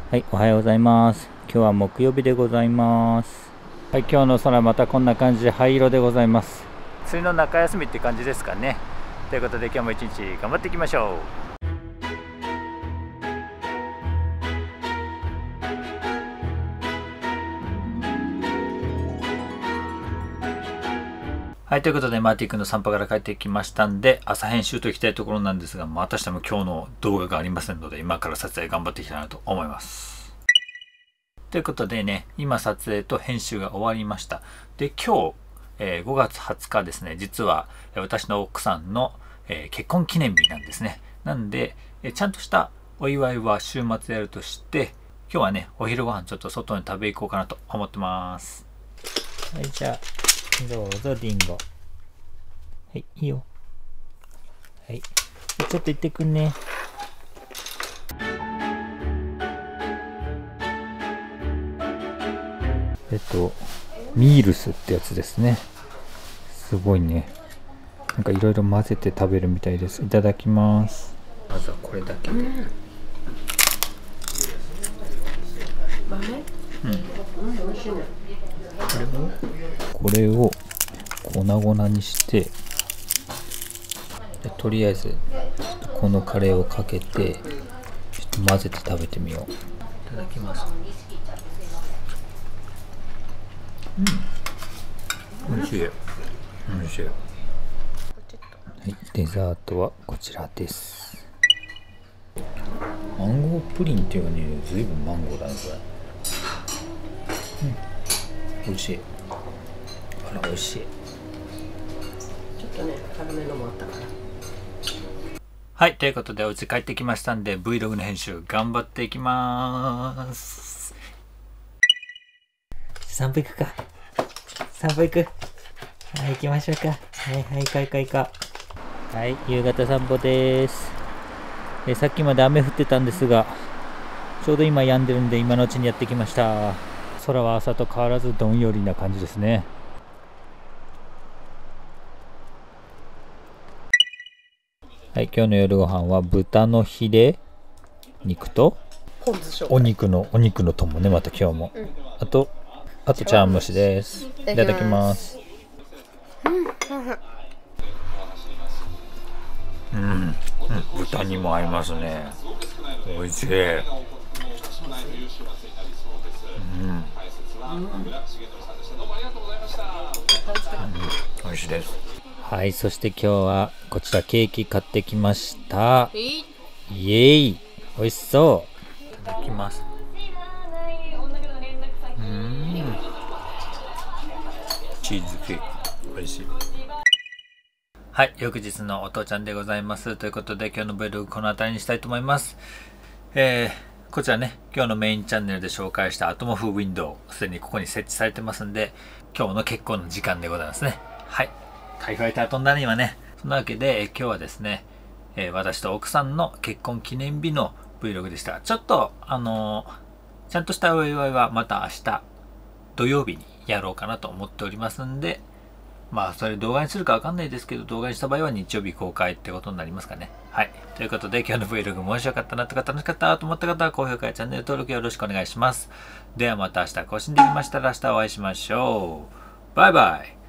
はい、おはようございます。今日は木曜日でございます。はい、今日の空またこんな感じで灰色でございます。梅雨の中休みって感じですかね。ということで今日も一日頑張っていきましょう。はい、ということでマーティ君の散歩から帰ってきましたんで、朝編集といきたいところなんですが、またしても今日の動画がありませんので、今から撮影頑張っていきたいなと思います。ということでね、今撮影と編集が終わりました。で、今日、5月20日ですね、実は私の奥さんの、結婚記念日なんですね。なんで、ちゃんとしたお祝いは週末やるとして、今日はね、お昼ご飯ちょっと外に食べ行こうかなと思ってます。はい、じゃあ、どうぞリンゴ。はい、いいよ。はい。ちょっと行ってくんね。ミールスってやつですね。すごいね。なんかいろいろ混ぜて食べるみたいです。いただきます。まずはこれだけで。これを粉々にして、とりあえずこのカレーをかけてちょっと混ぜて食べてみよう。いただきます。美味しい。美味しい。はい、デザートはこちらです。マンゴープリンっていうかね、ずいぶんマンゴーだねこれ。美味しい。あら美味しい。 ちょっとね、軽めのもあったから。 はい、ということでお家帰ってきましたんで Vlog の編集頑張っていきます。散歩行くか。散歩行く。はい、行きましょうか。はいはい、行こう行こう。はい、夕方散歩です。さっきまで雨降ってたんですが、ちょうど今止んでるんで今のうちにやってきました。空は朝と変わらずどんよりな感じですね。はい、今日の夜ご飯は豚のヒレ肉とお肉の友ね、また今日も、あと茶碗蒸しです。いただきます。豚にも合いますね。美味しい。美味しいです。はい、そして今日はこちらケーキ買ってきました。イエーイ、美味しそう。いただきます。チーズケーキ美味しい。はい、翌日のお父ちゃんでございます。ということで今日の Vlog この辺りにしたいと思います。こちらね、今日のメインチャンネルで紹介したアトモフウィンドウ、すでにここに設置されてますんで、今日の結婚の時間でございますね。はい。タイファイター飛んだね、今ね。そんなわけで、今日はですね、私と奥さんの結婚記念日の Vlog でした。ちょっと、ちゃんとしたお祝いはまた明日、土曜日にやろうかなと思っておりますんで、まあ、それ動画にするかわかんないですけど、動画にした場合は日曜日公開ってことになりますかね。はい。ということで、今日の Vlog 面白かったなとか楽しかったと思った方は、高評価やチャンネル登録よろしくお願いします。ではまた明日更新できましたら明日お会いしましょう。バイバイ。